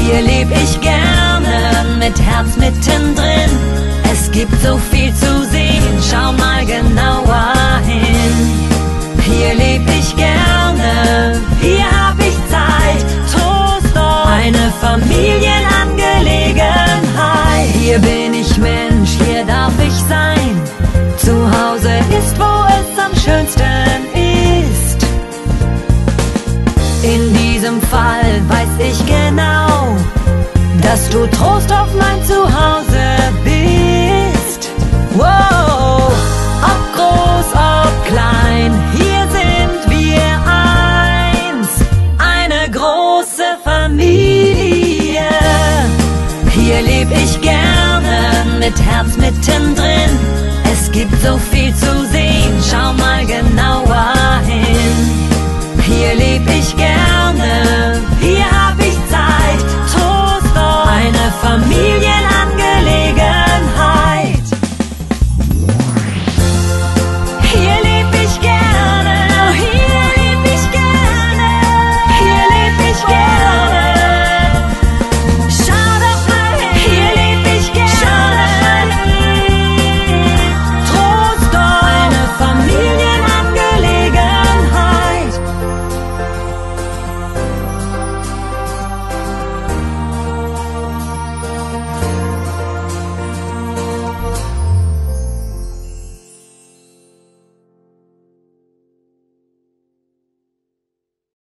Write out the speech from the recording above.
Hier leb ich gerne mit Herz mittendrin. Es gibt so viel zu sehen, schau mal genauer hin. Hier leb ich gerne, hier hab ich Zeit, Trostort, eine Familienangelegenheit. Hier bin ich Mensch, hier darf ich sein. Zu Hause ist, wo es am schönsten ist. In diesem Fall weiß ich genau, dass du Trostorf mein Zuhause bist. Wow, ob groß, ob klein, hier sind wir eins. Eine große Familie. Hier leb ich gerne mit Herz mittendrin. Es gibt so viel zu sehen, schau mal genau